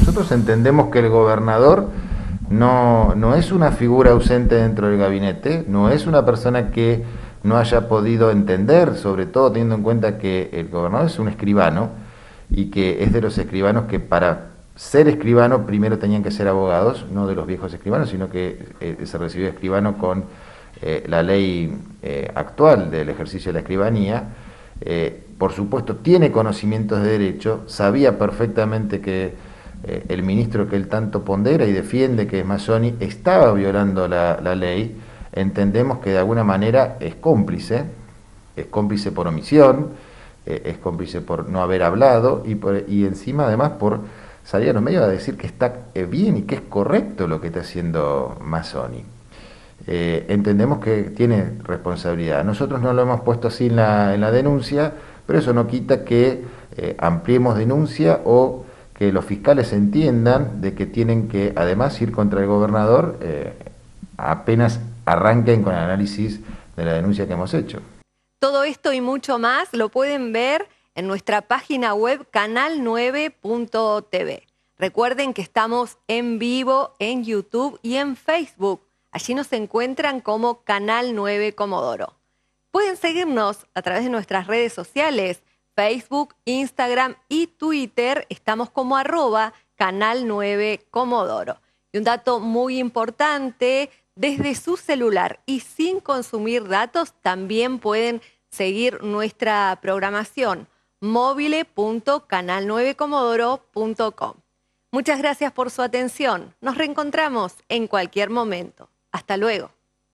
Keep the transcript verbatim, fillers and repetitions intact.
nosotros entendemos que el gobernador no, no es una figura ausente dentro del gabinete, no es una persona que no haya podido entender, sobre todo teniendo en cuenta que el gobernador es un escribano y que es de los escribanos que para ser escribano primero tenían que ser abogados, no de los viejos escribanos, sino que eh, se recibió escribano con eh, la ley eh, actual del ejercicio de la escribanía. Eh, por supuesto tiene conocimientos de derecho, sabía perfectamente que eh, el ministro que él tanto pondera y defiende, que es Mazzoni, estaba violando la, la ley. Entendemos que de alguna manera es cómplice, es cómplice por omisión, eh, es cómplice por no haber hablado y, por, y encima además por salir a los medios a decir que está eh, bien y que es correcto lo que está haciendo Mazzoni. Eh, entendemos que tiene responsabilidad. Nosotros no lo hemos puesto así en la, en la denuncia, pero eso no quita que eh, ampliemos denuncia o que los fiscales entiendan de que tienen que además ir contra el gobernador eh, apenas arranquen con el análisis de la denuncia que hemos hecho. Todo esto y mucho más lo pueden ver en nuestra página web canal nueve punto t v. Recuerden que estamos en vivo en YouTube y en Facebook. Allí nos encuentran como Canal nueve Comodoro. Pueden seguirnos a través de nuestras redes sociales, Facebook, Instagram y Twitter. Estamos como arroba Canal nueve Comodoro. Y un dato muy importante, desde su celular y sin consumir datos también pueden seguir nuestra programación mobile punto canal nueve comodoro punto com. Muchas gracias por su atención. Nos reencontramos en cualquier momento. Hasta luego.